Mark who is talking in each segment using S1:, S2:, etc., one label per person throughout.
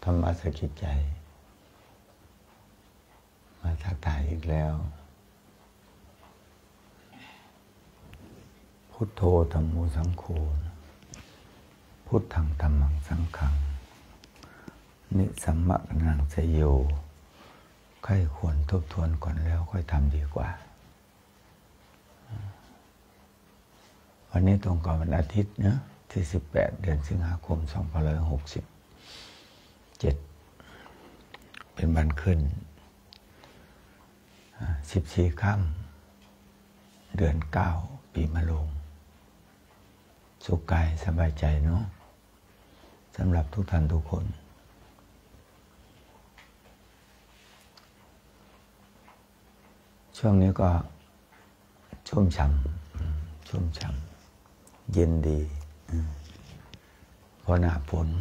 S1: รรมะสะกิดใจมาทักทายอีกแล้วพุทโธธัมโมสังโฆพุทธังธัมมังสังฆังนิสัมมะนังสยโยใครควรทบทวนก่อนแล้วค่อยทำดีกว่าวันนี้ตรงกับวันอาทิตย์นะที่18 เดือนสิงหาคม 2567เป็นวันขึ้น14 ค่ำเดือน 9 ปีมะโรงสุขกายสบายใจเนาะสำหรับทุกท่านทุกคนช่วงนี้ก็ชุ่มฉ่ำเย็นดีเพราะหน้าฝน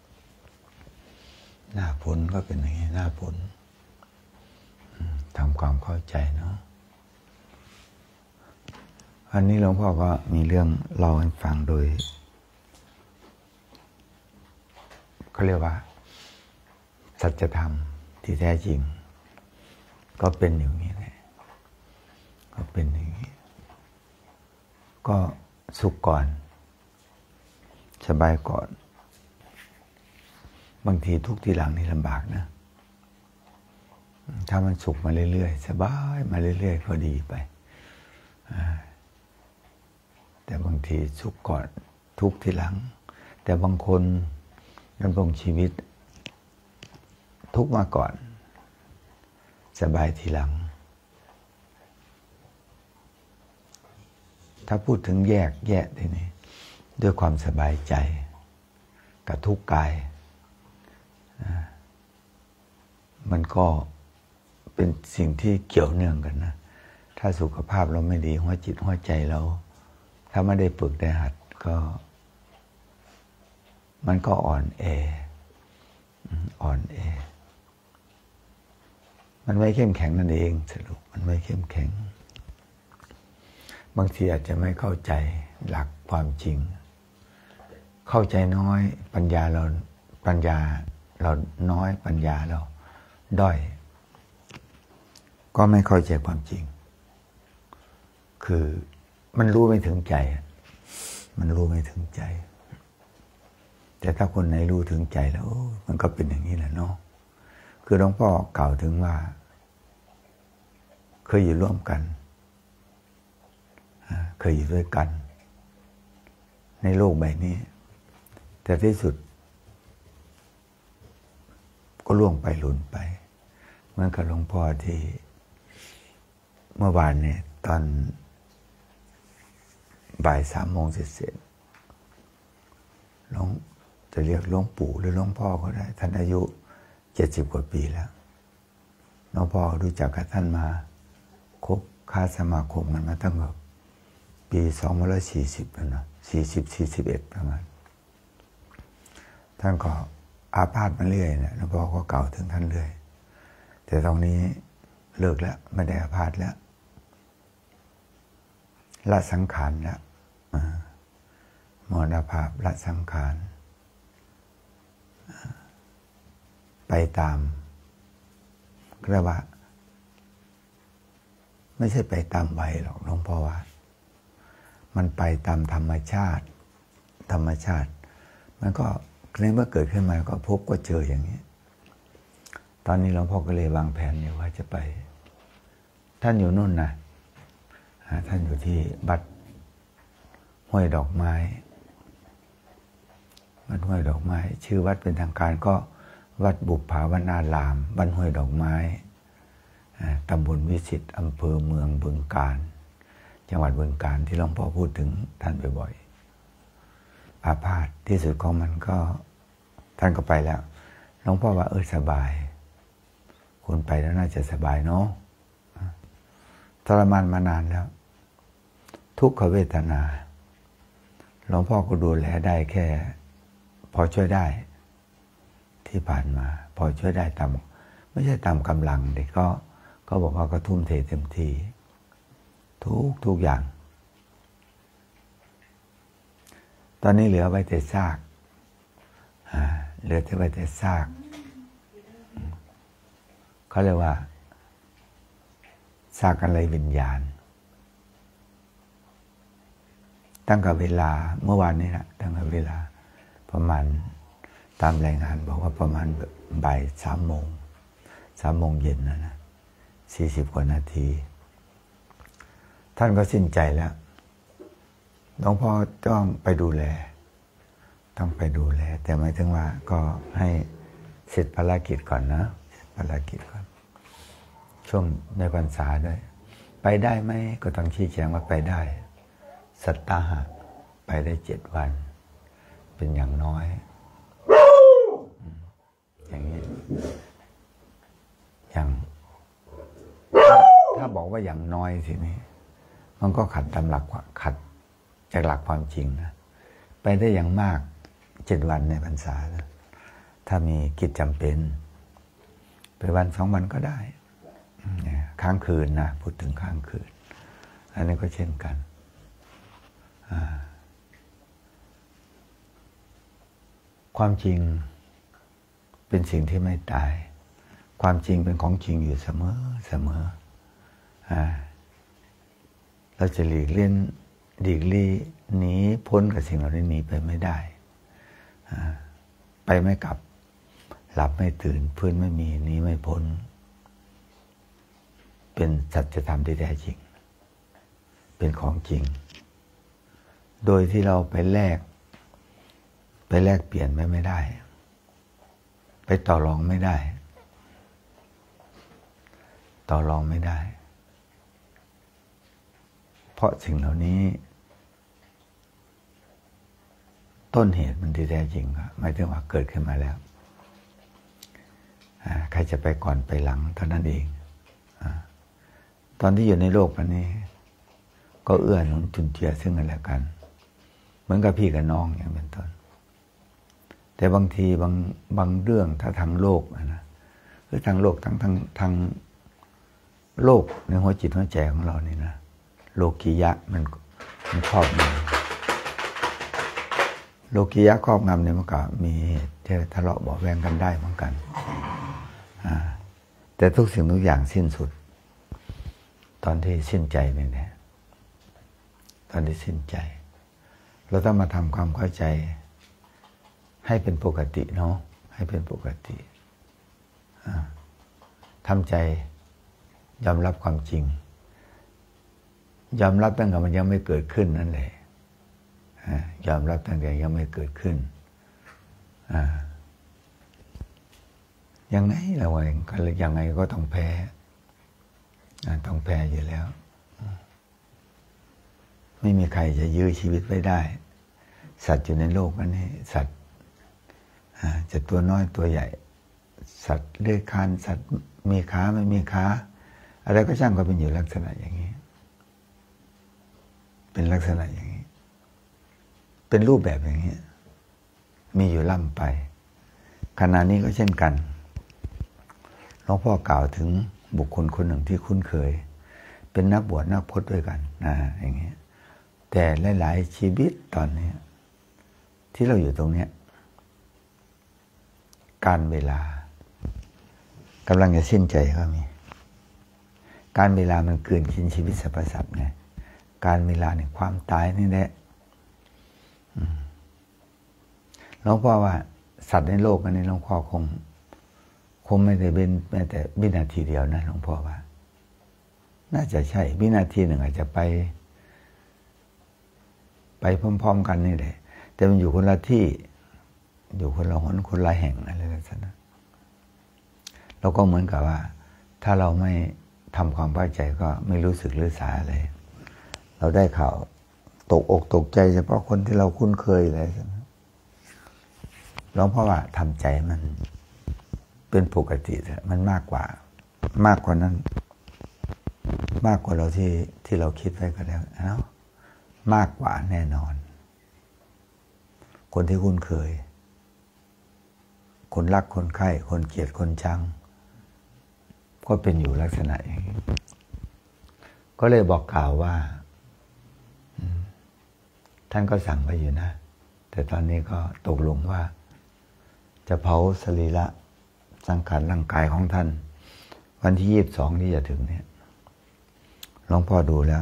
S1: ก็เป็นอย่างนี้หน้าฝนทำความเข้าใจเนาะวันนี้หลวงพ่อก็มีเรื่องเล่าให้ฟังโดยเขาเรียกว่าสัจธรรมที่แท้จริงก็เป็นอย่างนี้แหละก็เป็นอย่างนี้ก็สุขก่อนสบายก่อนบางทีทุกทีหลังนี่ลำบากนะถ้ามันสุขมาเรื่อยๆสบายมาเรื่อยๆก็ดีไปแต่บางทีสุขก่อนทุกทีหลังแต่บางคนดำรงชีวิตทุกมาก่อนสบายทีหลังถ้าพูดถึงแยกทีนี้ด้วยความสบายใจกับทุกข์กายมันก็เป็นสิ่งที่เกี่ยวเนื่องกันนะถ้าสุขภาพเราไม่ดีหัวจิตหัวใจเราถ้าไม่ได้ฝึกได้หัดก็มันก็อ่อนแอมันไม่เข้มแข็งนั่นเองสรุปมันไม่เข้มแข็งบางทีอาจจะไม่เข้าใจหลักความจริงเข้าใจน้อยปัญญาเราน้อยปัญญาเราด้อยก็ไม่เข้าใจความจริงคือมันรู้ไม่ถึงใจแต่ถ้าคนไหนรู้ถึงใจแล้วมันก็เป็นอย่างนี้แหละเนาะคือหลวงพ่อกล่าวถึงว่าเคยอยู่ร่วมกันเคยอยู่ด้วยกันในโลกใบนี้แต่ที่สุดก็ล่วงไปหลุนไปเหมือนกับหลวงพ่อที่เมื่อวานเนี่ยตอนบ่าย 3 โมงเสร็จหลวงจะเรียกหลวงปู่หรือหลวงพ่อก็ได้ท่านอายุ70 กว่าปีแล้วหลวงพ่อรู้จักกับท่านมาคบค้าสมาคมกันมาตั้งแต่ปี2540แล้วนะ41ประมาณท่านก็อาพาธมาเรื่อยนะหลวงพ่อก็เก่าถึงท่านเรื่อยแต่ตรงนี้เลิกแล้วไม่ได้อาพาธแล้วละสังขารแล้วมรณภาพละสังขารไปตามเรียกว่าไม่ใช่ไปตามวัยหรอกหลวงพ่อว่ามันไปตามธรรมชาติมันก็เมื่อเกิดขึ้นมาก็พบก็เจออย่างนี้ตอนนี้หลวงพ่อก็เลยวางแผนอยู่ว่าจะไปท่านอยู่นู่นนะท่านอยู่ที่วัดห้วยดอกไม้ชื่อวัดเป็นทางการก็วัดบุพภาวนารามบ้านห้วยดอกไม้ตำบลวิสิตอำเภอเมืองบึงกาฬจังหวัดบึงกาฬที่หลวงพ่อพูดถึงท่านบ่อยๆอาพาธที่สุดของมันก็ท่านก็ไปแล้วหลวงพ่อว่าสบายคุณไปแล้วน่าจะสบายเนาะทรมานมานานแล้วทุกขเวทนาหลวงพ่อก็ดูแลได้แค่พอช่วยได้ที่ผ่านมาพอช่วยได้ตามไม่ใช่ตามกำลังเด็กก็บอกว่าก็ทุ่มเทเต็มที่ทุกอย่างตอนนี้เหลือไว้แต่ซากเหลือแต่ไว้แต่ซากเขาเรียกว่าซากอะไรวิญญาณตั้งแต่เวลาเมื่อวานนี้นะตั้งแต่เวลาประมาณตามรายงานบอกว่าประมาณบ่าย3 โมงเย็นนะ40 กว่านาทีท่านก็สิ้นใจแล้วหลวงพ่อต้องไปดูแลแต่หมายถึงว่าก็ให้เสร็จภารกิจก่อนนะช่วงในพรรษาด้วยไปได้ไหมก็ต้องชี้แจงว่าไปได้สัตตาหะไปได้7 วันเป็นอย่างน้อยอย่างนี้อย่างถ้าบอกว่าอย่างน้อยทีนี้มันก็ขัดจากหลักความจริงนะไปได้อย่างมาก7 วันในพรรษานะถ้ามีกิจจำเป็นไปวัน2 วันก็ได้ค้างคืนนะพูดถึงค้างคืนอันนี้ก็เช่นกันความจริงเป็นสิ่งที่ไม่ตายความจริงเป็นของจริงอยู่เสมอเราจะหลีกเลี่ยงหนีพ้นกับสิ่งเหล่านี้หนีไปไม่ได้ไปไม่กลับหลับไม่ตื่นพื้นไม่มีหนีไม่พ้นเป็นสัจธรรมที่แท้จริงเป็นของจริงโดยที่เราไปแลกเปลี่ยนไม่ได้ไปต่อรองไม่ได้เพราะสิ่งเหล่านี้ต้นเหตุมันที่แท้จริงหมายถึงว่าเกิดขึ้นมาแล้วใครจะไปก่อนไปหลังเท่านั้นเองตอนที่อยู่ในโลกนี้ก็เอื้อหนุนจุนเจือซึ่งกันและกันเหมือนกับพี่กับน้องอย่างเป็นต้นแต่บางทีบางเรื่องถ้าทางโลกนะหรือทางโลกทางโลกในหัวจิตหัวใจของเรานี่นะโลกียะมันครอบงำโลกียะครอบงำเนี่ยมันก็มีที่ทะเลาะเบาะแวงกันได้เหมือนกันแต่ทุกสิ่งทุกอย่างสิ้นสุดตอนที่สิ้นใจนี่แหละตอนที่สิ้นใจเราต้องมาทำความเข้าใจให้เป็นปกติเนาะให้เป็นปกติทำใจยอมรับความจริงยอมรับตั้งแต่มันยังไม่เกิดขึ้นนั่นแหละยอมรับตั้งแต่ยังไม่เกิดขึ้นยังไงเราเองก็ยังไงก็ต้องแพ้อยู่แล้วไม่มีใครจะยื้อชีวิตไว้ได้สัตว์อยู่ในโลกนี้สัตว์จะตัวน้อยตัวใหญ่สัตว์เลื้อยคลานสัตว์มีขาไม่มีขาอะไรก็ช่างก็เป็นอยู่ลักษณะอย่างนี้เป็นลักษณะอย่างนี้เป็นรูปแบบอย่างนี้มีอยู่ล่ำไปขณะนี้ก็เช่นกันหลวงพ่อกล่าวถึงบุคคลคนหนึ่งที่คุ้นเคยเป็นนักบวชนักพจน์ด้วยกันอย่างนี้แต่หลายๆชีวิตตอนนี้ที่เราอยู่ตรงนี้การเวลากำลังจะสิ้นใจก็มีการเวลามันเกินกินชีวิตสรรพสัตว์ไงการเวลาเนี่ยความตายนี่แหละหลวงพ่อว่าสัตว์ในโลกอันนี้หลวงพ่อคงไม่ได้เป็นแม้แต่วินาทีเดียวนะหลวงพ่อว่าน่าจะใช่วินาทีหนึ่งอาจจะไปพร้อมๆกันนี่แหละแต่มันอยู่คนละที่อยู่คนละหนคนละแห่งอะไรแบบนั้นเราก็เหมือนกับว่าถ้าเราไม่ทำความเข้าใจก็ไม่รู้สึกหรือสาอะไรเราได้ข่าวตกอกตกใจเฉพาะคนที่เราคุ้นเคยอะไรหลวงพ่อว่าทำใจมันเป็นปกติมันมากกว่านั้นมากกว่าเราที่เราคิดไว้ก็แล้วมากกว่าแน่นอนคนที่คุ้นเคยคนรักคนใคร่คนเกลียดคนชังก็เป็นอยู่ลักษณะอย่างนี้ก็เลยบอกกล่าวว่าท่านก็สั่งไปอยู่นะแต่ตอนนี้ก็ตกลงว่าจะเผาสรีระสังขารร่างกายของท่านวันที่22ที่จะถึงเนี่ยหลวงพ่อดูแล้ว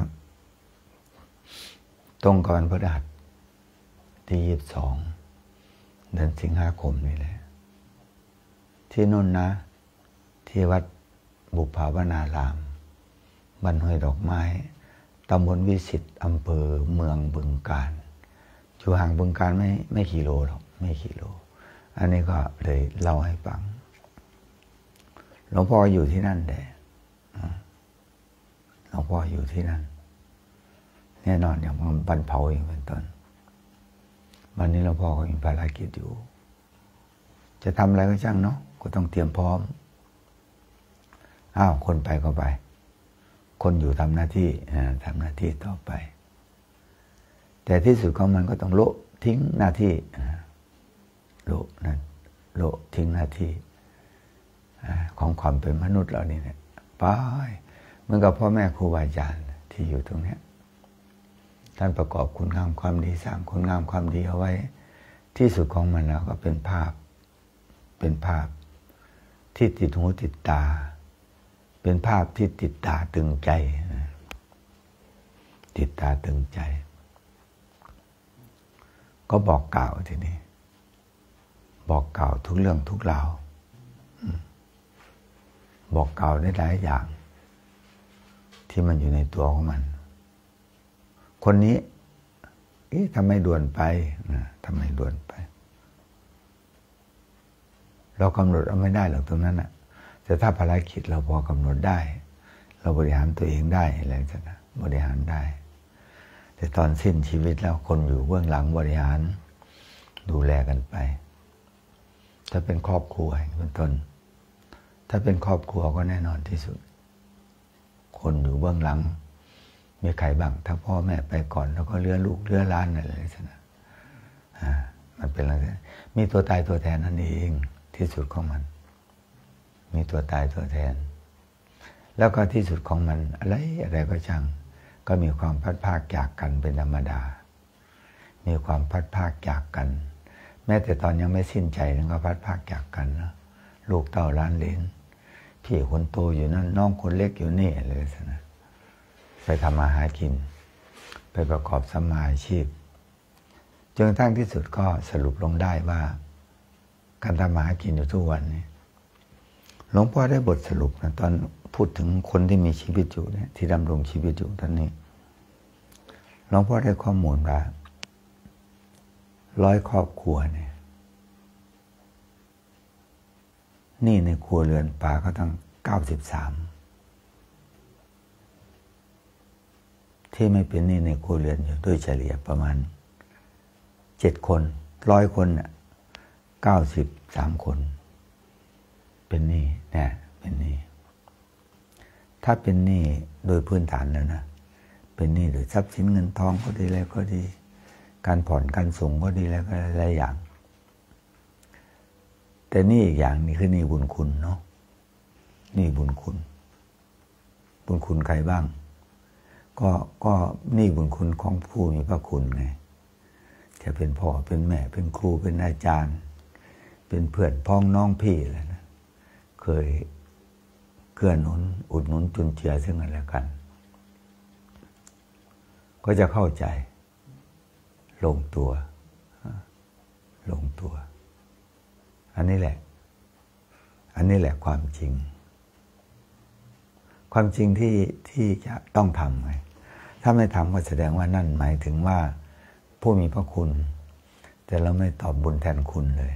S1: ตรงกับวันพฤหัสที่22เดือนสิงหาคมนี่แหละที่นู่นนะที่วัดบุพภาวนารามบ้านห้วยดอกไม้ตำบลวิสิตอำเภอเมืองบึงกาฬอยู่ห่างบึงกาฬไม่กี่โลหรอกไม่กี่โลอันนี้ก็เลยเล่าให้ฟังหลวงพ่ออยู่ที่นั่นแหละหลวงพ่ออยู่ที่นั่นแน่นอนอย่างบันเผาเองเป็นต้นวันนี้หลวงพ่อก็มีภารกิจอยู่จะทำอะไรก็ช่างเนาะก็ต้องเตรียมพร้อมคนไปก็ไปคนอยู่ทำหน้าที่ต่อไปแต่ที่สุดของมันก็ต้องโละทิ้งหน้าที่โละทิ้งหน้าที่ของความเป็นมนุษย์เรานี่เนี่ยไปเหมือนกับพ่อแม่ครูบาอาจารย์ที่อยู่ตรงนี้ท่านประกอบคุณงามความดีสร้างคุณงามความดีเอาไว้ที่สุดของมันแล้วก็เป็นภาพที่ติดหูติดตาเป็นภาพที่ติดตาตึงใจติดตาตึงใจก็บอกกล่าวทีนี้บอกกล่าวทุกเรื่องทุกราวบอกกล่าวได้หลายอย่างที่มันอยู่ในตัวของมันคนนี้ทำไมด่วนไปทำไมด่วนไปเรากำหนดเอาไม่ได้หรอกตรงนั้นแต่ถ้าภารกิจเราพอกำหนดได้เราบริหารตัวเองได้อะไรสักนะบริหารได้แต่ตอนสิ้นชีวิตแล้วคนอยู่เบื้องหลังบริหารดูแลกันไปถ้าเป็นครอบครัวเป็นต้นถ้าเป็นครอบครัวก็แน่นอนที่สุดคนอยู่เบื้องหลังมีใครบ้างถ้าพ่อแม่ไปก่อนแล้วก็เลี้ยงลูกเลี้ยงหลานอะไรสักนะมันเป็นอะไรมีตัวตายตัวแทนนั่นเองที่สุดของมันมีตัวตายตัวแทนแล้วก็ที่สุดของมันอะไรก็ช่างก็มีความพัดภาคจากกันเป็นธรรมดามีความพัดภาคจากกันแม้แต่ตอนยังไม่สิ้นใจนั้นก็พัดภาคจากกันนะลูกเต้าล้านเหลนพี่คนโตอยู่นั่นน้องคนเล็กอยู่นี่เลยสินะไปทำมาหากินไปประกอบสัมมาอาชีพจนกระทั่งที่สุดก็สรุปลงได้ว่าการทำมาหากินอยู่ทุกวันนี้หลวงพ่อได้บทสรุปนะตอนพูดถึงคนที่มีชีวิตอยู่เนี่ยที่ดำรงชีวิตอยู่ตอนนี้หลวงพ่อได้ข้อมูลว่า100 ครอบครัวเนี่ยนี่ในครัวเรือนป่าก็ตั้ง93ที่ไม่เป็นนี่ในครัวเรือนอยู่โดยเฉลี่ยประมาณ7 คน100 คนน่ะ93 คนเป็นหนี้เนี่ยเป็นหนี้ถ้าเป็นหนี้โดยพื้นฐานแล้วนะเป็นหนี้โดยทรัพย์สินเงินทองก็ดีแล้วก็ดีการผ่อนการส่งก็ดีแล้วก็หลายอย่างแต่หนี้อีกอย่างนี่คือหนี้บุญคุณเนาะหนี้บุญคุณใครบ้างก็หนี้บุญคุณของผู้มีพระคุณไงจะเป็นพ่อเป็นแม่เป็นครูเป็นอาจารย์เป็นเพื่อนพ้องน้องพี่อะไรนะเคยเกื้อหนุนอุดหนุนจุนเจือซึ่งกันและกันก็จะเข้าใจลงตัวอันนี้แหละความจริงที่จะต้องทำไงถ้าไม่ทำก็แสดงว่านั่นหมายถึงว่าผู้มีพระคุณแต่เราไม่ตอบบุญแทนคุณเลย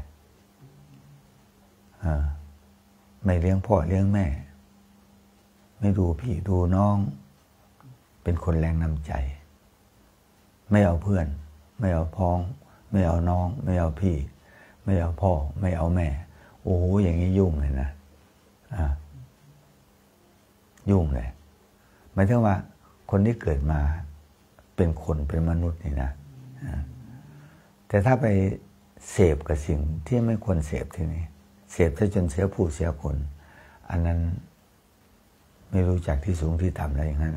S1: ไม่เลี้ยงพ่อเลี้ยงแม่ไม่ดูพี่ดูน้องเป็นคนแรงน้ำใจไม่เอาเพื่อนไม่เอาพ้องไม่เอาน้องไม่เอาพี่ไม่เอาพ่อไม่เอาแม่โอ้โหอย่างนี้ยุ่งเลยนะยุ่งเลยหมายถึงว่าคนที่เกิดมาเป็นคนเป็นมนุษย์นี่นะแต่ถ้าไปเสพกับสิ่งที่ไม่ควรเสพทีนี้เสพซะจนเสียผู้เสียคนอันนั้นไม่รู้จักที่สูงที่ต่ำอะไรอย่างนั้น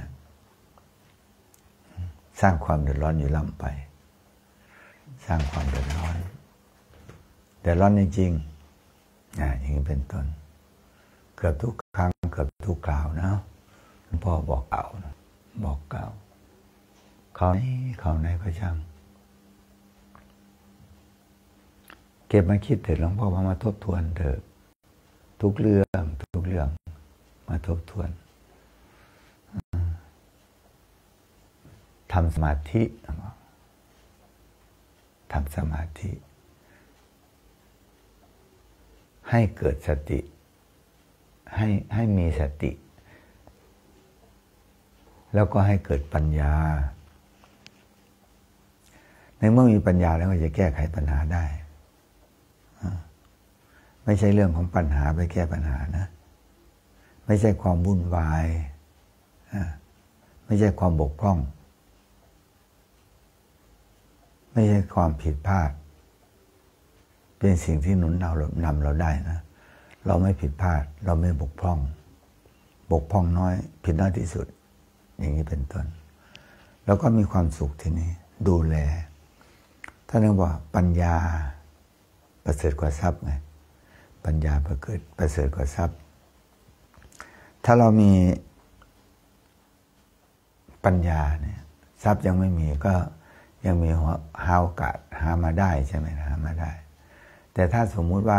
S1: สร้างความเดือดร้อนอยู่ล่ำไปสร้างความเดือดร้อนจริงๆอย่างนี้เป็นต้นเกือบทุกครั้งเกือบทุกคราวนะหลวงพ่อบอกเก่านะบอกเก่าเขาไหนก็ช่างเก็บมาคิดเถิดหลวงพ่อมาทบทวนเถิดทุกเรื่องมาทบทวนทำสมาธิให้เกิดสติให้มีสติแล้วก็ให้เกิดปัญญาในเมื่อมีปัญญาแล้วก็จะแก้ไขปัญหาได้ไม่ใช่เรื่องของปัญหาไปแก้ปัญหานะไม่ใช่ความวุ่นวายไม่ใช่ความบกพร่องไม่ใช่ความผิดพลาดเป็นสิ่งที่หนุนนำเราได้นะเราไม่ผิดพลาดเราไม่บกพร่องน้อยผิดน้อยที่สุดอย่างนี้เป็นต้นแล้วก็มีความสุขที่นี่ดูแลท่านเรียกว่าปัญญาประเสริฐกว่าทรัพย์ไงปัญญาประเสริฐกว่าทรัพย์ถ้าเรามีปัญญาเนี่ยทรัพย์ยังไม่มีก็ยังมีหาโอกาสหามาได้ใช่ไหมหามาได้แต่ถ้าสมมุติว่า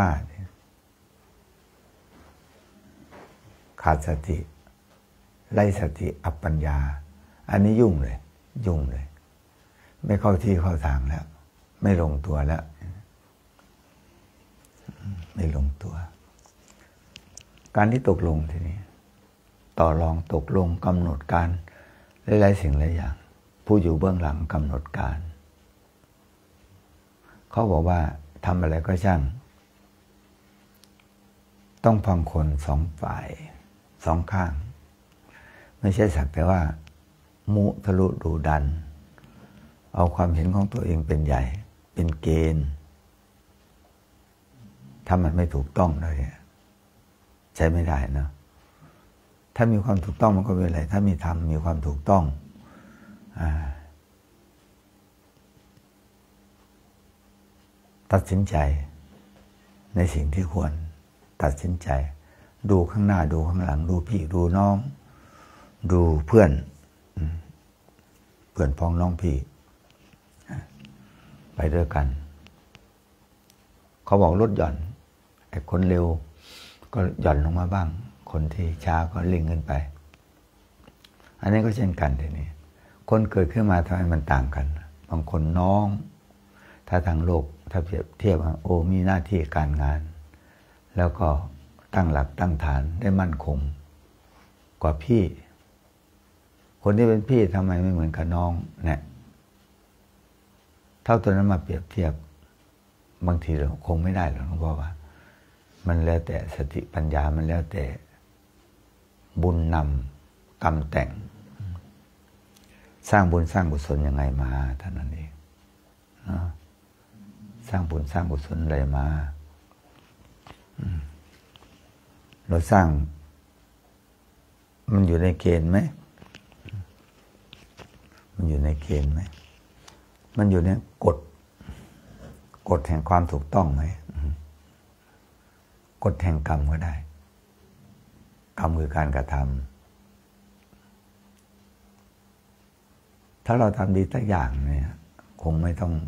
S1: ขาดสติไร้สติอัปปัญญาอันนี้ยุ่งเลยไม่เข้าที่เข้าทางแล้วไม่ลงตัวแล้วไม่ลงตัวการที่ตกลงทีนี้ต่อรองตกลงกำหนดการหลายๆสิ่งหลายอย่างผู้อยู่เบื้องหลังกำหนดการเขาบอกว่าทำอะไรก็ช่างต้องฟังคนสองฝ่ายสองข้างไม่ใช่สักแต่ว่ามุทะลุดูดันเอาความเห็นของตัวเองเป็นใหญ่เป็นเกณฑ์ถ้ามันไม่ถูกต้องเลยใช้ไม่ได้นะถ้ามีความถูกต้องมันก็เป็นอะไรถ้ามีธรรมมีความถูกต้องตัดสินใจในสิ่งที่ควรตัดสินใจดูข้างหน้าดูข้างหลังดูพี่ดูน้องดูเพื่อนพ้องน้องพี่ไปด้วยกันเขาบอกลดหย่อนไอ้คนเร็วก็หย่อนลงมาบ้างคนที่ช้าก็เร่งขึ้นไปอันนี้ก็เช่นกันทีนี้คนเกิดขึ้นมาทำไมมันต่างกันบางคนน้องถ้าทางโลกถ้าเปรียบเทียบว่าโอ้มีหน้าที่การงานแล้วก็ตั้งหลักตั้งฐานได้มั่นคงกว่าพี่คนที่เป็นพี่ทำไมไม่เหมือนกับน้องเนี่ยเท่าตัวนั้นมาเปรียบเทียบบางทีเราคงไม่ได้หรอกเพราะว่ามันแล้วแต่สติปัญญามันแล้วแต่บุญนำกรรมแต่งสร้างบุญสร้างกุศลยังไงมาเท่านั้นเองสร้างบุญสร้างกุศลอะไรมาเราสร้างมันอยู่ในเกณฑ์ไหมมันอยู่ในเกณฑ์ไหมมันอยู่ในกฎแห่งความถูกต้องไหมกฎแห่งกรรมก็ได้กรรมคือการกระทำถ้าเราทำดีสักอย่างเนี่ยคงไม่ต้อง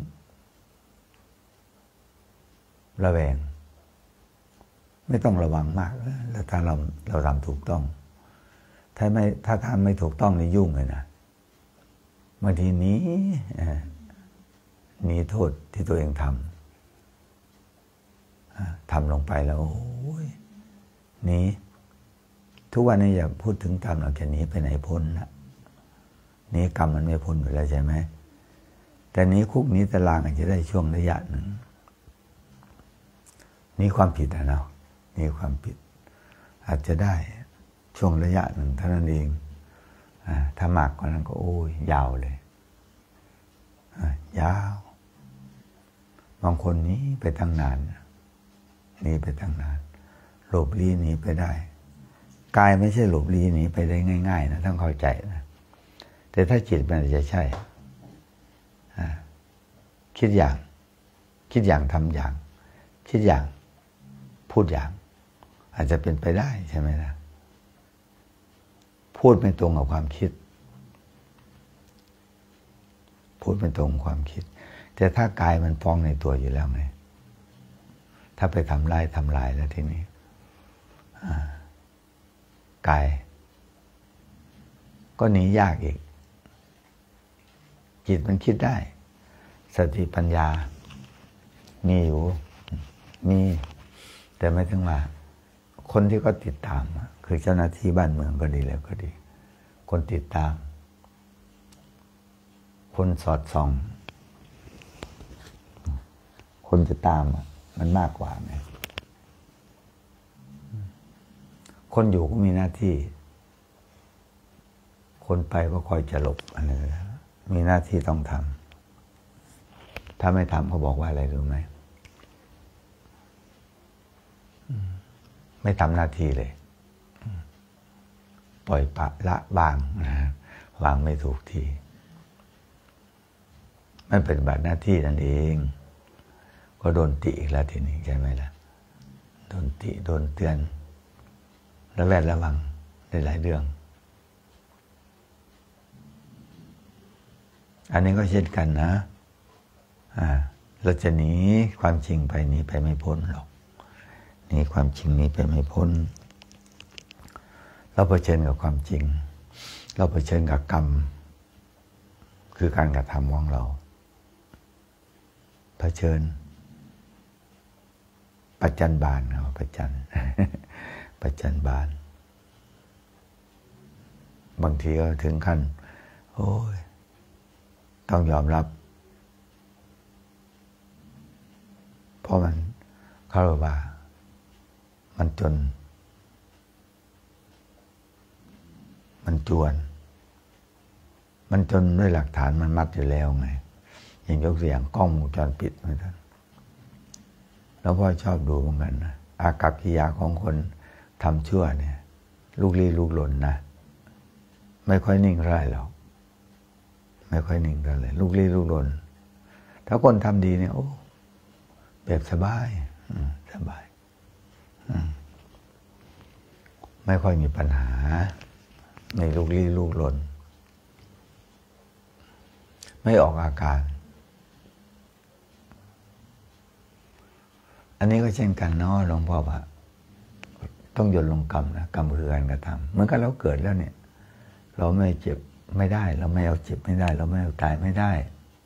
S1: ระแวงไม่ต้องระวังมากแล้วถ้าเราทำถูกต้องถ้าทำไม่ถูกต้องนี่ยุ่งเลยนะบางทีหนีโทษที่ตัวเองทำลงไปแล้วโอ้ยหนีทุกวันนี้อย่าพูดถึงกรรมเราจะหนีไปไหนพ้นนะหนีกรรมมันไม่พ้นอยู่แล้วใช่ไหมแต่หนีคุกหนีตารางอาจจะได้ช่วงระยะหนึ่งหนีความผิดนะเนาะหนีความผิดอาจจะได้ช่วงระยะหนึ่งเท่านั้นเองถ้ามากกว่านั้นก็โอ้ยยาวเลยยาวบางคนนี้ไปตั้งนานหนีไปตั้งนานหลบลี้หนีไปได้กายไม่ใช่หลบลี้หนีไปได้ง่ายๆนะต้องเข้าใจนะแต่ถ้าจิตมันจะใช่คิดอย่างทำอย่างคิดอย่างพูดอย่างอาจจะเป็นไปได้ใช่ไหมล่ะพูดไม่ตรงกับความคิดพูดไม่ตรงความคิดแต่ถ้ากายมันฟ้องในตัวอยู่แล้วไงถ้าไปทำลายแล้วทีนี้กายก็หนียากอีกจิตมันคิดได้สติปัญญามีอยู่มีแต่ไม่ถึงว่าคนที่ก็ติดตามคือเจ้าหน้าที่บ้านเมืองก็ดีแล้วก็ดีคนติดตามคนสอดส่องคนจะตามมันมากกว่าไงคนอยู่ก็มีหน้าที่คนไปก็คอยจะหลบอันนี้มีหน้าที่ต้องทำถ้าไม่ทำเขาบอกว่าอะไรรู้ไหมไม่ทำหน้าที่เลยปล่อยปะละบางนะวางไม่ถูกที่ไม่เป็นบัตรหน้าที่นั่นเองก็โดนติอีกแล้วทีนี้ใช่ไหมล่ะโดนติโดนเตือนระแวดระวังในหลายเรื่องอันนี้ก็เช่นกันนะเราจะหนีความจริงไปหนีไปไม่พ้นหรอกหนีความจริงหนีไปไม่พ้นเราเผชิญกับความจริงเราเผชิญกับกรรมคือการกระทำของเราเผชิญประจันบานครับประจันบานบางทีก็ถึงขั้นโอ้ยต้องยอมรับเพราะมันเขาบอกว่ามันจนมันจวนมันจนด้วยหลักฐานมันมัดอยู่แล้วไงอย่างยกตัวอย่างกล้องวงจรปิดเหมือนกันแล้วพ่อชอบดูเหมือนกันนะอากัปกิริยาของคนทำชั่วเนี่ยลูกลี้ลุกลนนะไม่ค่อยนิ่งเท่าไหร่หรอกไม่ค่อยนิ่งเท่าไหร่ลูกลี้ลุกลนถ้าคนทำดีเนี่ยโอ้แบบสบายสบายไม่ค่อยมีปัญหาในลูกลี้ลุกลนไม่ออกอาการอันนี้ก็เช่นกันเนาะหลวงพ่อว่าต้องโยนลงกรรมนะกรรมคือการกระทำเหมือนกับเราเกิดแล้วเนี่ยเราไม่เจ็บไม่ได้เราไม่เอาเจ็บไม่ได้เราไม่เอาตายไม่ได้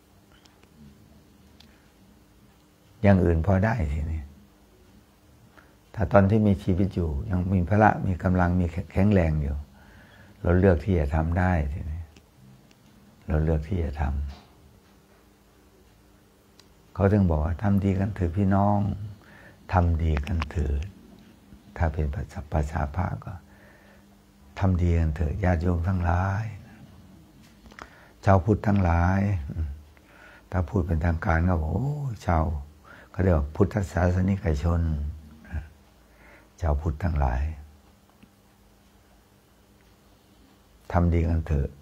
S1: อย่างอื่นพอได้ทีนี้ถ้าตอนที่มีชีวิตอยู่ยังมีพละมีกำลังมีแข็งแรงอยู่เราเลือกที่จะทำได้ทีนี้เราเลือกที่จะทำเขาถึงบอกว่าทำดีกันเถิดพี่น้องทำดีกันเถิดถ้าเป็นภาษาพระก็ทำดีกันเถิดญาติโยมทั้งหลายชาวพุทธทั้งหลายถ้าพูดเป็นทางการก็บอกโอ้ชาวเขาเรียกว่าพุทธศาสนิกชนชาวพุทธทั้งหลายทำดีกันเถิด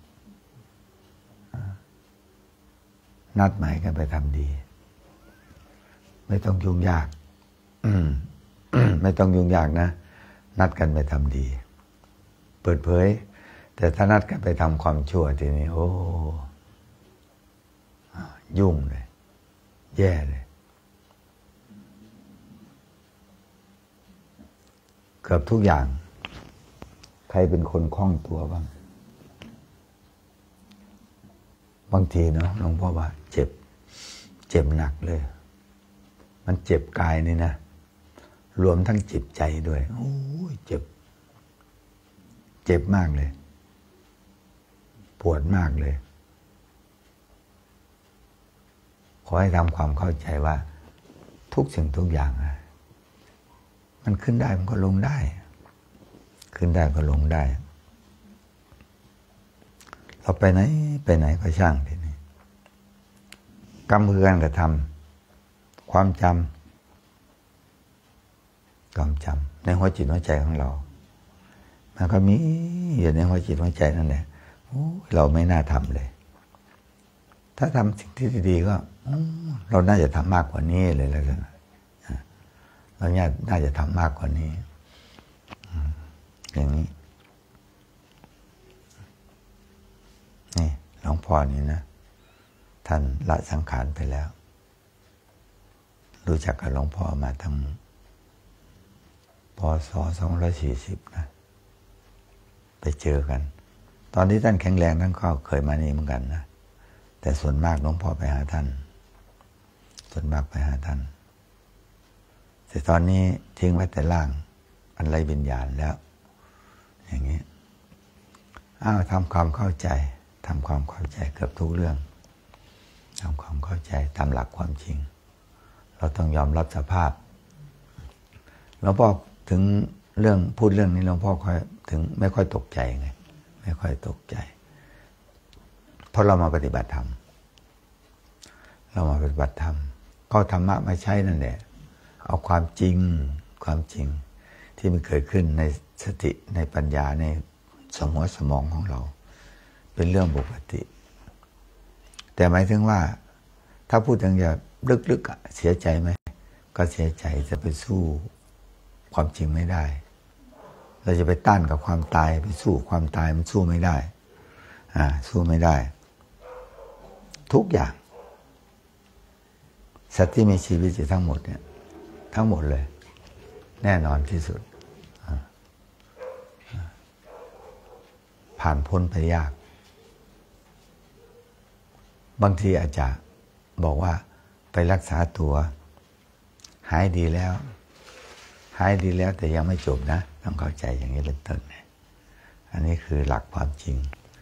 S1: นัดหมายกันไปทำดีไม่ต้องยุ่งยากไม่ต้องยุ่งยากนะนัดกันไปทำดีเปิดเผยแต่ถ้านัดกันไปทำความชั่วทีนี้โอ้ยุ่งเลยแย่เลยเกือบทุกอย่างใครเป็นคนคล่องตัวบ้างบางทีเนาะหลวงพ่อว่าเจ็บหนักเลยมันเจ็บกายนี่นะรวมทั้งจิตใจด้วยโอ้ยเจ็บมากเลยปวดมากเลยขอให้ทำความเข้าใจว่าทุกสิ่งทุกอย่างมันขึ้นได้มันก็ลงได้ขึ้นได้ก็ลงได้เราไปไหนก็ช่างทีนี้กรรมคือการกระทำความจำในหัวจิตหัวใจของเรามันก็มีอยู่ในหัวจิตหัวใจนั่นแหละเราไม่น่าทำเลยถ้าทำสิ่งที่ดีๆก็เราน่าจะทำมากกว่านี้เลยแล้วกันเราน่าจะทำมากกว่านี้อย่างนี้หลวงพ่อนี่นะท่านละสังขารไปแล้วรู้จักกับหลวงพ่อมาตั้งพ.ศ. 240นะไปเจอกันตอนที่ท่านแข็งแรงท่านก็เคยมานี่เหมือนกันนะแต่ส่วนมากหลวงพ่อไปหาท่านส่วนมากไปหาท่านแต่ตอนนี้ทิ้งไว้แต่ร่างอันไร้วิญญาณแล้วอย่างนี้ทำความเข้าใจทำความเข้าใจเกือบทุกเรื่องทำความเข้าใจตามหลักความจริงเราต้องยอมรับสภาพหลวงพ่อถึงเรื่องพูดเรื่องนี้หลวงพ่อค่อยถึงไม่ค่อยตกใจไงไม่ค่อยตกใจเพราะเรามาปฏิบัติธรรมเรามาปฏิบัติธรรมก็ธรรมะมาใช้นั่นแหละเอาความจริงที่มันเกิดขึ้นในสติในปัญญาในสมองของเราเป็นเรื่องปกติแต่หมายถึงว่าถ้าพูดถึงอย่าลึกๆเสียใจไหมก็เสียใจจะไปสู้ความจริงไม่ได้เราจะไปต้านกับความตายไปสู้ความตายมันสู้ไม่ได้สู้ไม่ได้ทุกอย่างสัตว์ที่มีชีวิตอยู่ทั้งหมดเนี่ยทั้งหมดเลยแน่นอนที่สุดผ่านพ้นไปยากบางทีอาจจะบอกว่าไปรักษาตัวหายดีแล้วแต่ยังไม่จบนะต้องเข้าใจอย่างนี้เป็นต้นอันนี้คือหลักความจริง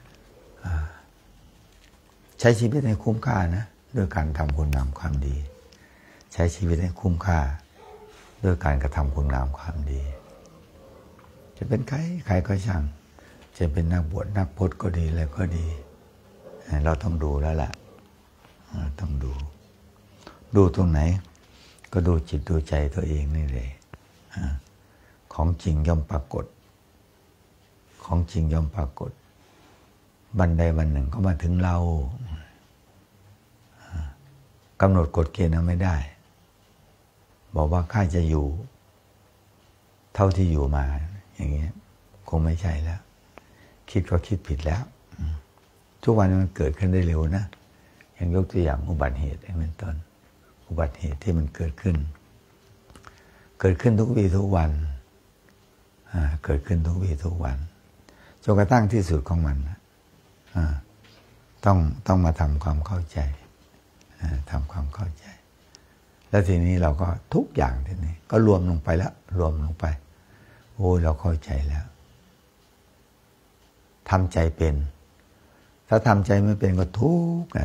S1: ใช้ชีวิตให้คุ้มค่านะด้วยการทำคุณงามความดีใช้ชีวิตให้คุ้มค่าด้วยการกระทำคุณงามความดีจะเป็นใครก็ช่างจะเป็นนักบวชนักพจน์ก็ดีอะไรก็ดีเราต้องดูแล้วล่ะต้องดูตรงไหนก็ดูจิตดูใจตัวเองนี่เลยของจริงย่อมปรากฏของจริงย่อมปรากฏวันใดวันหนึ่งก็มาถึงเรากำหนดกฎเกณฑ์เอาไม่ได้บอกว่าข้าจะอยู่เท่าที่อยู่มาอย่างนี้คงไม่ใช่แล้วคิดก็คิดผิดแล้วทุกวันมันเกิดขึ้นได้เร็วนะอย่างยกตัวอย่างอุบัติเหตุเป็นต้นอุบัติเหตุที่มันเกิดขึ้นทุกวี่ทุกวันเกิดขึ้นทุกวี่ทุกวันจนกระทั่งที่สุดของมันต้องมาทำความเข้าใจทำความเข้าใจแล้วทีนี้เราก็ทุกอย่างทีนี้ก็รวมลงไปแล้วรวมลงไปโอ้เราเข้าใจแล้วทำใจเป็นถ้าทำใจไม่เป็นก็ทุกข์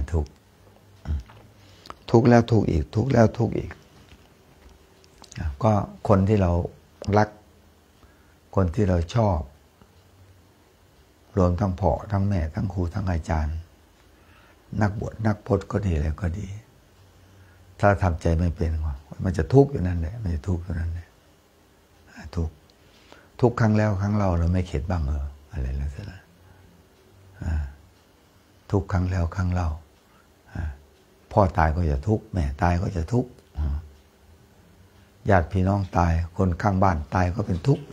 S1: ทุกข์แล้วทุกข์อีกทุกข์แล้วทุกข์อีกก็คนที่เรารักคนที่เราชอบรวมทั้งพ่อทั้งแม่ทั้งครูทั้งอาจารย์นักบวชนักพจน์ก็ดีแล้วก็ดีถ้าทำใจไม่เป็นมันจะทุกข์อยู่นั่นแหละมันจะทุกข์อยู่นั่นแหละทุกครั้งแล้วครั้งเราไม่เข็ดบ้างอะไรแล้วสิล่ะทุกครั้งแล้วครั้งเล่าพ่อตายก็จะทุกข์แม่ตายก็จะทุกข์ญาติพี่น้องตายคนข้างบ้านตายก็เป็นทุกข์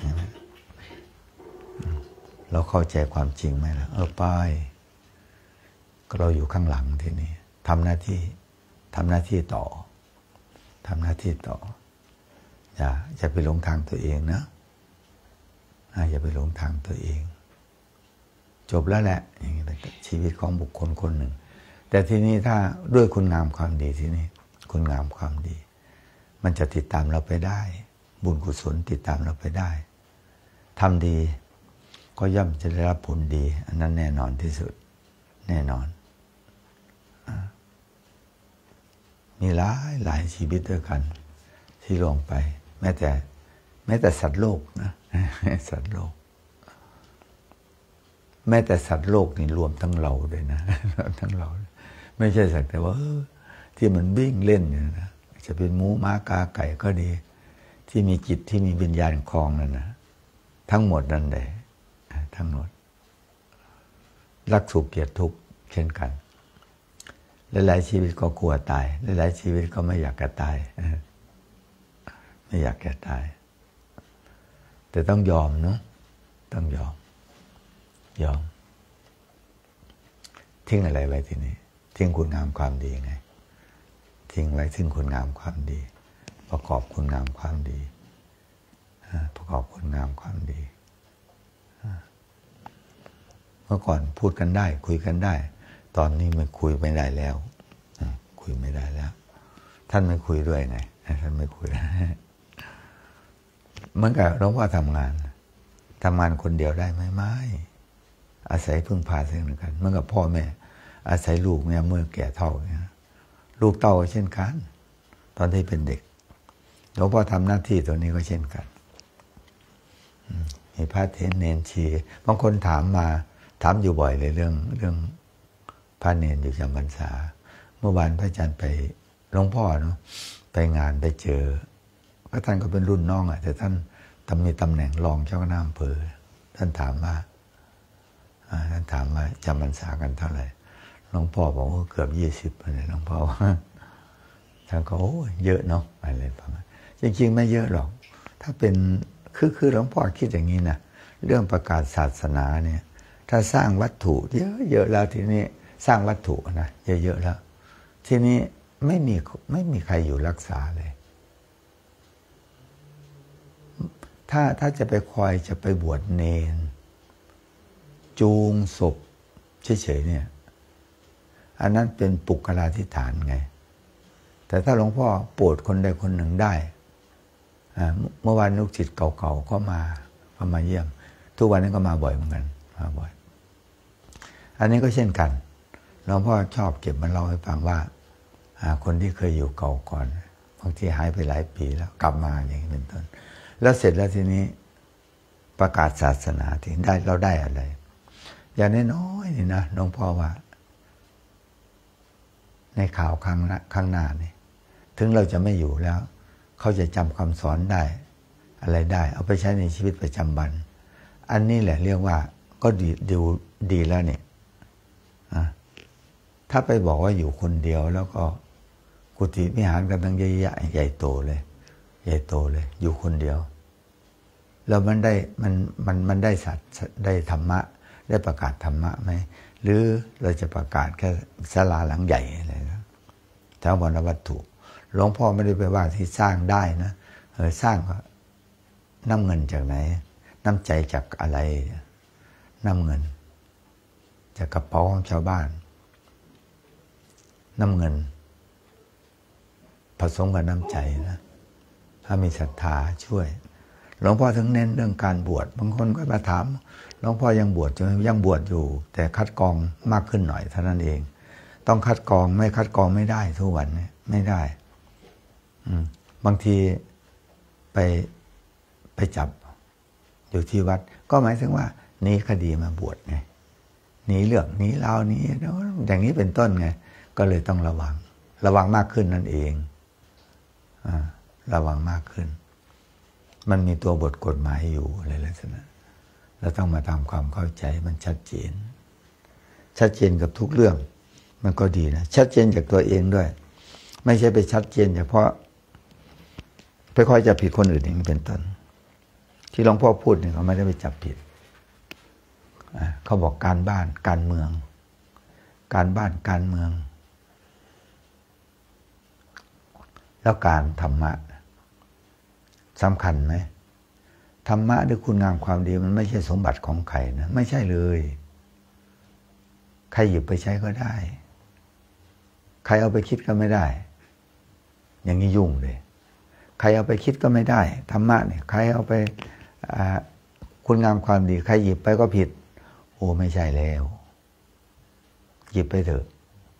S1: เราเข้าใจความจริงไหมล่ะไปก็เราอยู่ข้างหลังทีนี้ทำหน้าที่ต่ออย่าไปหลงทางตัวเองนะอย่าไปหลงทางตัวเองจบแล้วแหละอย่างนี้ชีวิตของบุคคลคนหนึ่งแต่ทีนี้ถ้าด้วยคุณงามความดีทีนี้คุณงามความดีมันจะติดตามเราไปได้บุญกุศลติดตามเราไปได้ทำดีก็ย่อมจะได้รับผลดีอันนั้นแน่นอนที่สุดแน่นอนมีหลายชีวิตด้วยกันที่ลงไปแม้แต่สัตว์โลกนะสัตว์โลกแม้แต่สัตว์โลกนี่รวมทั้งเราด้วยนะทั้งเราไม่ใช่สักแต่ว่าที่มันวิ่งเล่นอยู่นะจะเป็นหมูม้ากาไก่ก็ดีที่มีจิตที่มีวิญญาณครองนั่นนะทั้งหมดนั่นแหละทั้งหมดรักสุขเกลียดทุกข์เช่นกันหลายๆชีวิตก็กลัวตายหลายๆชีวิตก็ไม่อยากจะตายไม่อยากจะตายแต่ต้องยอมเนาะต้องยอมททิ้งอะไรไว้ทีนี้ทิ้งคุณงามความดีไงทิ้งไว้ซึ่งคุณงามความดีประกอบคุณงามความดีประกอบคุณงามความดีเมื่อก่อนพูดกันได้คุยกันได้ตอนนี้มันคุยไม่ได้แล้วคุยไม่ได้แล้วท่านไม่คุยด้วยไงท่านไม่คุยเหมือนกับหลวงพ่อทำงานคนเดียวได้ไหมไม่อาศัยพึ่งพาซึ่งกันเหมือนกับพ่อแม่อาศัยลูกเนี่ยเมื่อแก่เฒ่าเนี่ยลูกเต้าเช่นกันตอนที่เป็นเด็กหลวงพ่อทำหน้าที่ตัวนี้ก็เช่นกันมีพระเถรเนนชีบางคนถามอยู่บ่อยเลยเรื่องพระเนนอยู่จำพรรษาเมื่อวานพระอาจารย์ไปหลวงพ่อเนาะไปงานไปเจอก็ท่านก็เป็นรุ่นน้องแต่ท่านมีตำแหน่งรองเจ้าคณะอำเภอท่านถามว่าจำพรรษากันเท่าไหร่หลวงพ่อบอกว่าเกือบ20เลยหลวงพ่อท่านก็โอ้เยอะเนาะอะไรประมาณจริงๆไม่เยอะหรอกถ้าเป็นคือหลวงพ่อคิดอย่างนี้นะเรื่องประกาศศาสนาเนี่ยถ้าสร้างวัตถุเยอะแล้วทีนี้สร้างวัตถุนะเยอะแล้วทีนี้ไม่มีใครอยู่รักษาเลยถ้าจะไปคอยจะไปบวชเนรจูงศพเฉยๆเนี่ยอันนั้นเป็นปุกลาธิฐานไงแต่ถ้าหลวงพ่อโปรดคนใดคนหนึ่งได้เมื่อวานลูกศิษย์เก่าๆก็มาเยี่ยมทุกวันนี้ก็มาบ่อยเหมือนกันมาบ่อยอันนี้ก็เช่นกันหลวงพ่อชอบเก็บมาเล่าให้ฟังว่าคนที่เคยอยู่เก่าก่อนบางทีหายไปหลายปีแล้วกลับมาอย่างนี้เป็นต้นแล้วเสร็จแล้วทีนี้ประกาศศาสนาที่ได้เราได้อะไรอย่างน้อยๆนี่นะหลวงพ่อว่าในข่าวข้างหน้านี่ถึงเราจะไม่อยู่แล้วเขาจะจำคำสอนได้อะไรได้เอาไปใช้ในชีวิตประจำวันอันนี้แหละเรียกว่าก็ดีแล้วเนี่ยถ้าไปบอกว่าอยู่คนเดียวแล้วก็กุฏิวิหารกันตั้งใหญ่โตเลยอยู่คนเดียวแล้วมันได้สัตว์ได้ธรรมะได้ประกาศธรรมะไหมหรือเราจะประกาศแค่ศาลาหลังใหญ่อะไรนะทั้งบรรวัตถุหลวงพ่อไม่ได้ไปว่าที่สร้างได้นะสร้างก็น้ำเงินจากไหนน้ำใจจากอะไรน้ำเงินจากกระเป๋าของชาวบ้านน้ำเงินผสมกับน้ำใจนะถ้ามีศรัทธาช่วยหลวงพ่อถึงเน้นเรื่องการบวชบางคนก็มาถามหลวงพ่อยังบวชยังบวชอยู่แต่คัดกรองมากขึ้นหน่อยเท่านั้นเองต้องคัดกรองไม่คัดกรองไม่ได้ทุกวันนี้ไม่ได้บางทีไปจับอยู่ที่วัดก็หมายถึงว่าหนีคดีมาบวชไงหนีเรื่องหนีราวนี้อย่างนี้เป็นต้นไงก็เลยต้องระวังมากขึ้นนั่นเองระวังมากขึ้นมันมีตัวบทกฎหมายอยู่อะไรลักษณะเราต้องมาทำความเข้าใจมันชัดเจนกับทุกเรื่องมันก็ดีนะชัดเจนจากตัวเองด้วยไม่ใช่ไปชัดเจนเฉพาะไปคอยจับผิดคนอื่นอย่างนี้เป็นต้นที่หลวงพ่อพูดเนี่ยเขาไม่ได้ไปจับผิดเขาบอกการบ้านการเมืองแล้วการธรรมะสำคัญไหมธรรมะหรือคุณงามความดีมันไม่ใช่สมบัติของใครนะไม่ใช่เลยใครหยิบไปใช้ก็ได้ใครเอาไปคิดก็ไม่ได้อย่างนี้ยุ่งเลยใครเอาไปคิดก็ไม่ได้ธรรมะเนี่ยใครเอาไปคุณงามความดีใครหยิบไปก็ผิดโอ้ไม่ใช่แล้วหยิบไปเถอะ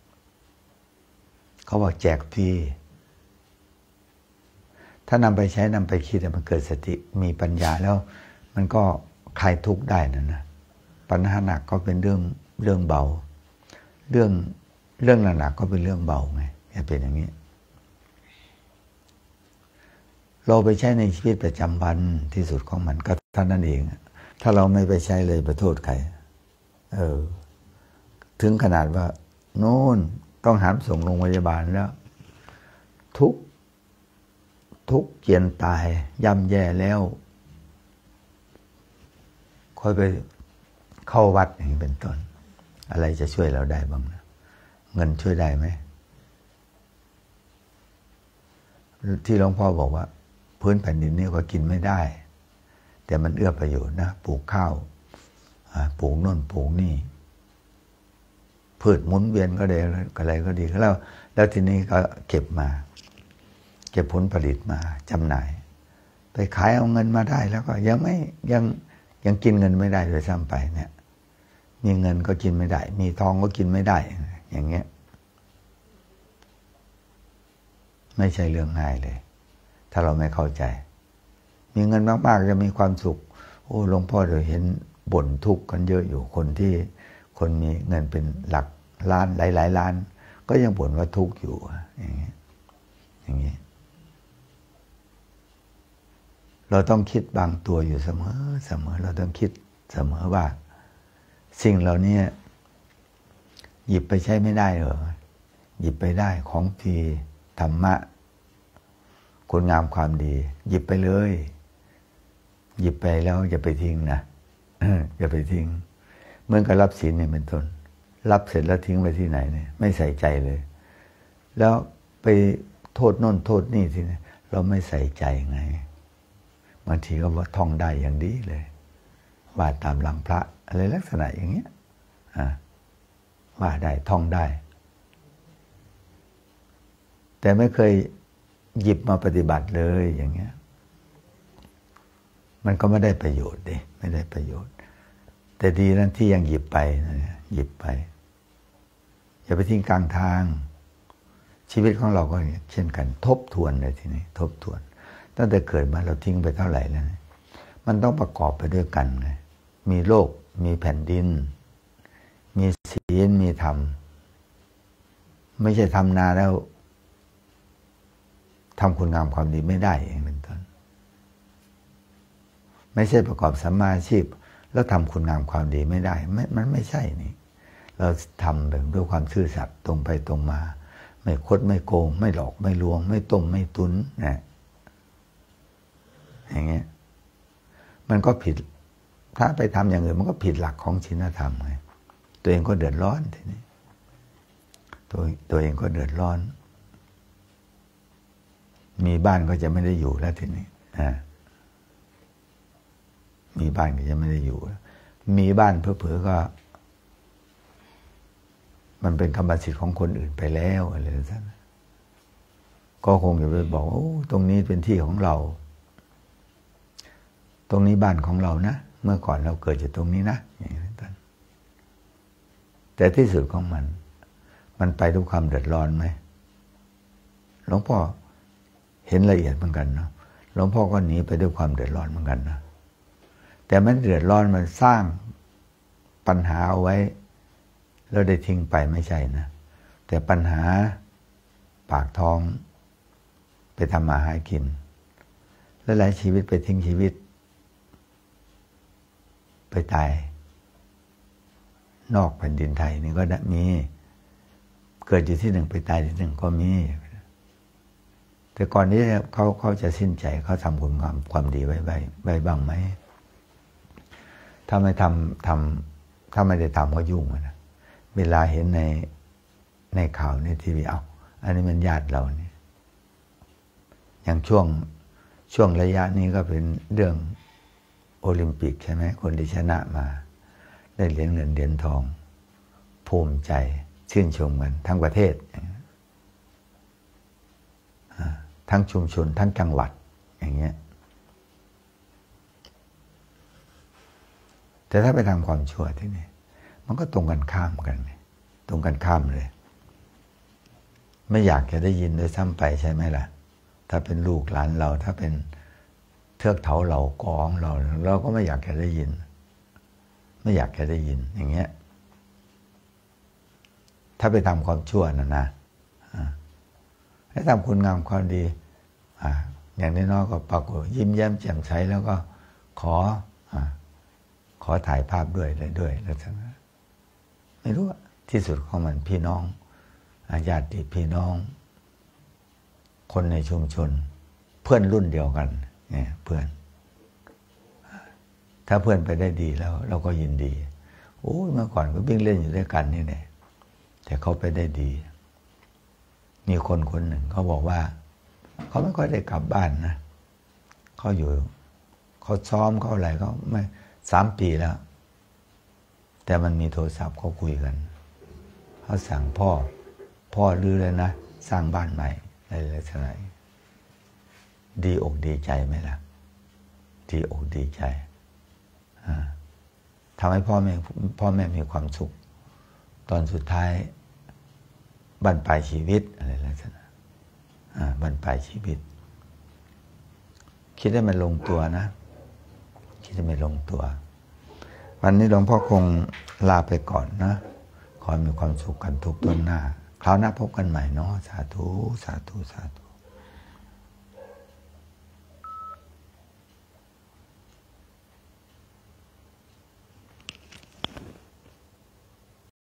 S1: เขาบอกแจกฟรีถ้านำไปใช้นำไปคิดมันเกิดสติมีปัญญาแล้วมันก็คลายทุกข์ได้นะปัญหาหนักก็เป็นเรื่องเบาเรื่องหนักก็เป็นเรื่องเบาไงจะเป็นอย่างนี้เราไปใช้ในชีวิตประจำวันที่สุดของมันก็เท่านั้นเองถ้าเราไม่ไปใช้เลยไปโทษใครถึงขนาดว่าโน่นต้องหามส่งโรงพยาบาลแล้วทุกเจียนตายย่ำแย่แล้วค่อยไปเข้าวัดอย่างนี้เป็นต้นอะไรจะช่วยเราได้บ้างนะเงินช่วยได้ไหมที่หลวงพ่อบอกว่าพื้นแผ่นดินนี้ก็กินไม่ได้แต่มันเอื้อประโยชน์นะปลูกข้าวปลูกโน่นปลูกนี่พืชหมุนเวียนก็ได้อะไรก็ดีแล้วทีนี้ก็เก็บผลผลิตมาจำหน่ายไปขายเอาเงินมาได้แล้วก็ยังกินเงินไม่ได้โดยซ้ำไปเนี่ยมีเงินก็กินไม่ได้มีทองก็กินไม่ได้อย่างเงี้ยไม่ใช่เรื่องง่ายเลยถ้าเราไม่เข้าใจมีเงินมากๆจะมีความสุขโอ้หลวงพ่อเราเห็นบ่นทุกข์กันเยอะอยู่คนมีเงินเป็นหลักล้านหลายล้านก็ยังบ่นว่าทุกข์อยู่อย่างเงี้ยเราต้องคิดบางตัวอยู่เสมอเราต้องคิดเสมอว่าสิ่งเหล่านี้หยิบไปใช้ไม่ได้เหรอหยิบไปได้ของฟรีธรรมะคุณงามความดีหยิบไปเลยหยิบไปแล้วอย่าไปทิ้งนะอย่าไปทิ้งเหมือนกับรับศีลเนี่ยเป็นต้นรับเสร็จแล้วทิ้งไปที่ไหนเนี่ยไม่ใส่ใจเลยแล้วไปโทษโน่นโทษนี่ทีนี้เราไม่ใส่ใจไงบางทีก็ว่าท่องได้อย่างดีเลยว่าตามหลังพระอะไรลักษณะอย่างเงี้ยว่าได้ท่องได้แต่ไม่เคยหยิบมาปฏิบัติเลยอย่างเงี้ยมันก็ไม่ได้ประโยชน์ดิไม่ได้ประโยชน์แต่ดีนั่นที่ยังหยิบไปนะหยิบไปอย่าไปทิ้งกลางทางชีวิตของเราก็เช่นกันทบทวนเลยทีนี้ทบทวนตั้งแต่เกิดมาเราทิ้งไปเท่าไหร่แล้วมันต้องประกอบไปด้วยกันไงมีโลกมีแผ่นดินมีศีลมีธรรมไม่ใช่ทำนาแล้วทำคุณงามความดีไม่ได้เองเป็นต้นไม่ใช่ประกอบสัมมาอาชีพแล้วทำคุณงามความดีไม่ได้มันไม่ใช่นี่เราทำแบบด้วยความซื่อสัตย์ตรงไปตรงมาไม่คดไม่โกงไม่หลอกไม่ลวงไม่ต้มไม่ตุนนะอย่างเงี้ยมันก็ผิดถ้าไปทำอย่างอื่นมันก็ผิดหลักของศีลธรรมไงตัวเองก็เดือดร้อนทีนี้ตัวเองก็เดือดร้อนมีบ้านก็จะไม่ได้อยู่แล้วทีนี้มีบ้านก็จะไม่ได้อยู่มีบ้านเผลอๆก็มันเป็นกรรมสิทธิ์ของคนอื่นไปแล้วอะไรแบบนั้นก็คงจะไปบอกโอ้ตรงนี้เป็นที่ของเราตรงนี้บ้านของเรานะเมื่อก่อนเราเกิดจากตรงนี้นะอย่างนี้ต้นแต่ที่สุดของมันไปด้วยความเดือดร้อนไหมหลวงพ่อเห็นละเอียดเหมือนกันเนาะหลวงพ่อก็หนีไปด้วยความเดือดร้อนเหมือนกันนะแต่มันเดือดร้อนมันสร้างปัญหาเอาไว้แล้วได้ทิ้งไปไม่ใช่นะแต่ปัญหาปากท้องไปทำมาหากินแล้วหลายชีวิตไปทิ้งชีวิตไปตายนอกแผ่นดินไทยนี่ก็มีเกิดอยู่ที่หนึ่งไปตายที่หนึ่งก็มีแต่ก่อนนี้เขาจะสิ้นใจเขาทำคุณงามความดีไว้บ้างไหมถ้าไม่ทำถ้าไม่ได้ทำก็ยุ่งนะเวลาเห็นในข่าวในทีวีอันนี้มันญาติเราเนี่ยอย่างช่วงระยะนี้ก็เป็นเรื่องโอลิมปิกใช่ไหมคนที่ชนะมาได้เหรียญเงินเหรียญทองภูมิใจชื่นชมกันทั้งประเทศทั้งชุมชนทั้งจังหวัดอย่างเงี้ยแต่ถ้าไปทำความชั่วที่นี่มันก็ตรงกันข้ามกันตรงกันข้ามเลยไม่อยากจะได้ยินด้วยซ้ำไปใช่ไหมล่ะถ้าเป็นลูกหลานเราถ้าเป็นเทือกเถาเหล่ากองเราก็ไม่อยากจะได้ยินไม่อยากจะได้ยินอย่างเงี้ยถ้าไปทำความชั่วนะให้ทำคุณงามความดีอย่างน้อยๆก็ปรากฏยิ้มแย้มแจ่มใสแล้วก็ขอถ่ายภาพด้วยอะไรด้วยแล้วทั้งนั้นไม่รู้ที่สุดของมันพี่น้องญาติพี่น้องคนในชุมชนเพื่อนรุ่นเดียวกันเนี่ยเพื่อนถ้าเพื่อนไปได้ดีแล้วเราก็ยินดีโอ้ยเมื่อก่อนก็วิ่งเล่นอยู่ด้วยกันนี่แหละแต่เขาไปได้ดีมีคนคนหนึ่งเขาบอกว่าเขาไม่ค่อยได้กลับบ้านนะเขาอยู่เขาซ้อมเขาอะไรเขาไม่3 ปีแล้วแต่มันมีโทรศัพท์เขาคุยกันเขาสั่งพ่อรื้อเลยนะสร้างบ้านใหม่อะไรสักหน่อยดีอกดีใจไหมล่ะดีอกดีใจทำให้พ่อแม่มีความสุขตอนสุดท้ายบั้นปลายชีวิตอะไรลักษณะบั้นปลายชีวิตคิดให้มันลงตัวนะคิดให้มันลงตัววันนี้หลวงพ่อคงลาไปก่อนนะขอมีความสุขกันทุกต้นหน้าคราวหน้าพบกันใหม่เนาะสาธุสาธุสาธุ